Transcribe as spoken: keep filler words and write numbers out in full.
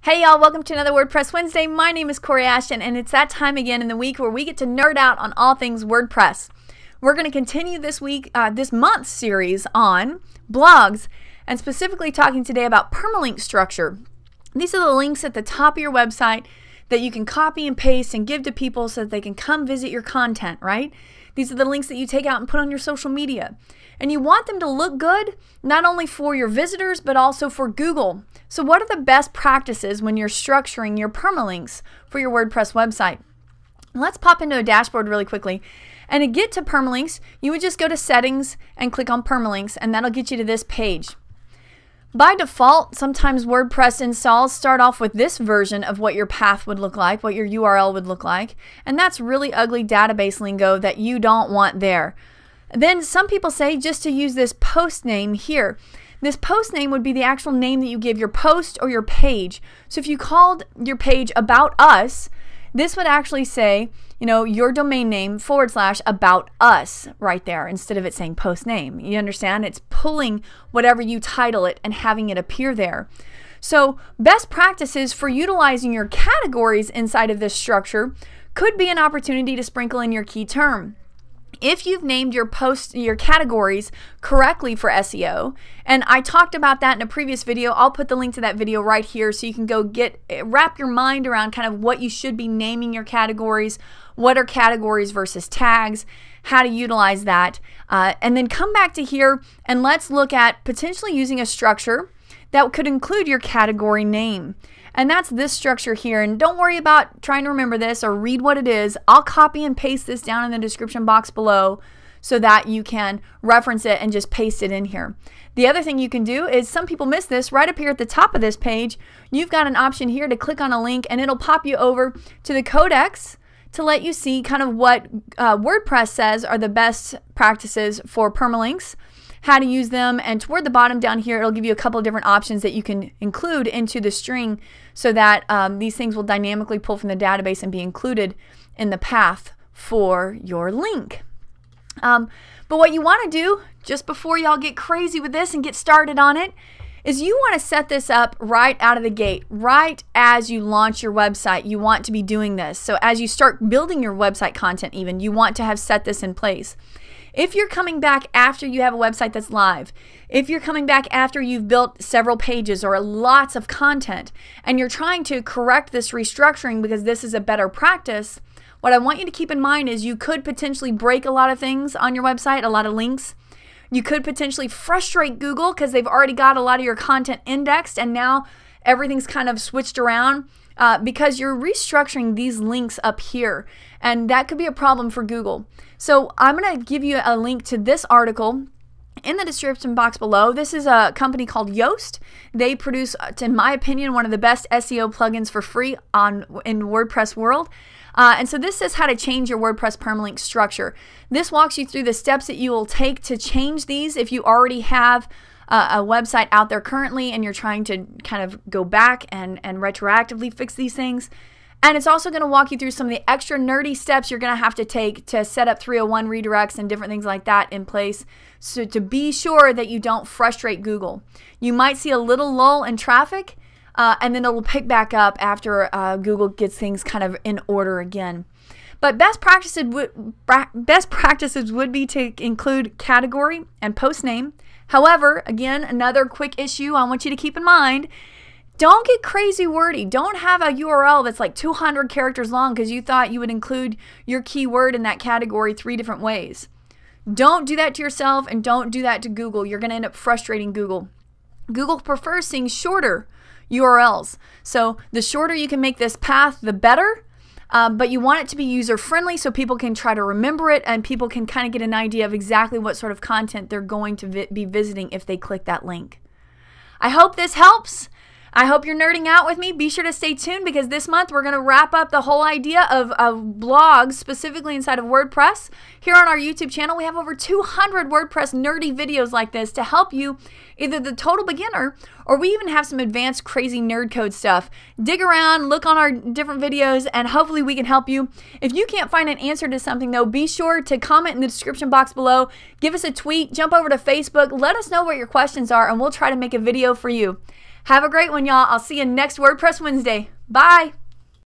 Hey y'all, welcome to another WordPress Wednesday. My name is Corey Ashton, and it's that time again in the week where we get to nerd out on all things WordPress. We're going to continue this week, uh, this month's series on blogs, and specifically talking today about Permalink Structure. These are the links at the top of your website that you can copy and paste and give to people so that they can come visit your content, right? These are the links that you take out and put on your social media. And you want them to look good, not only for your visitors, but also for Google. So what are the best practices when you're structuring your permalinks for your WordPress website? Let's pop into a dashboard really quickly. And to get to permalinks, you would just go to settings and click on permalinks, and that'll get you to this page. By default, sometimes WordPress installs start off with this version of what your path would look like, what your U R L would look like, and that's really ugly database lingo that you don't want there. Then some people say just to use this post name here. This post name would be the actual name that you give your post or your page. So if you called your page About Us, this would actually say, you know, your domain name forward slash About Us right there instead of it saying post name. You understand? It's pulling whatever you title it and having it appear there. So best practices for utilizing your categories inside of this structure could be an opportunity to sprinkle in your key term. If you've named your post, your categories correctly for S E O, and I talked about that in a previous video, I'll put the link to that video right here so you can go get, wrap your mind around kind of what you should be naming your categories, what are categories versus tags, how to utilize that, uh, and then come back to here and let's look at potentially using a structure that could include your category name. And that's this structure here. And don't worry about trying to remember this or read what it is. I'll copy and paste this down in the description box below so that you can reference it and just paste it in here. The other thing you can do is, some people miss this, right up here at the top of this page, you've got an option here to click on a link and it'll pop you over to the codex to let you see kind of what uh, WordPress says are the best practices for permalinks, how to use them, and toward the bottom down here it'll give you a couple of different options that you can include into the string so that um, these things will dynamically pull from the database and be included in the path for your link. Um, but what you want to do just before y'all get crazy with this and get started on it is you want to set this up right out of the gate, right as you launch your website. You want to be doing this. So as you start building your website content even, you want to have set this in place. If you're coming back after you have a website that's live, if you're coming back after you've built several pages or lots of content, and you're trying to correct this restructuring because this is a better practice, what I want you to keep in mind is you could potentially break a lot of things on your website, a lot of links. You could potentially frustrate Google because they've already got a lot of your content indexed and now everything's kind of switched around. Uh, because you're restructuring these links up here, and that could be a problem for Google. So I'm going to give you a link to this article in the description box below. This is a company called Yoast. They produce, in my opinion, one of the best S E O plugins for free on in WordPress world. Uh, and so this says how to change your WordPress permalink structure. This walks you through the steps that you will take to change these if you already have a website out there currently and you're trying to kind of go back and, and retroactively fix these things. And it's also going to walk you through some of the extra nerdy steps you're going to have to take to set up three oh one redirects and different things like that in place, so to be sure that you don't frustrate Google. You might see a little lull in traffic uh, and then it'll pick back up after uh, Google gets things kind of in order again. But best practices would, best practices would be to include category and post name. However, again, another quick issue I want you to keep in mind, don't get crazy wordy. Don't have a U R L that's like two hundred characters long because you thought you would include your keyword in that category three different ways. Don't do that to yourself and don't do that to Google. You're going to end up frustrating Google. Google prefers seeing shorter U R Ls. So the shorter you can make this path, the better. Uh, but you want it to be user-friendly so people can try to remember it and people can kind of get an idea of exactly what sort of content they're going to vi be visiting if they click that link. I hope this helps. I hope you're nerding out with me. Be sure to stay tuned because this month we're going to wrap up the whole idea of, of blogs specifically inside of WordPress. Here on our YouTube channel we have over two hundred WordPress nerdy videos like this to help you, either the total beginner or we even have some advanced crazy nerd code stuff. Dig around, look on our different videos, and hopefully we can help you. If you can't find an answer to something though, be sure to comment in the description box below, give us a tweet, jump over to Facebook, let us know what your questions are and we'll try to make a video for you. Have a great one, y'all. I'll see you next WordPress Wednesday. Bye.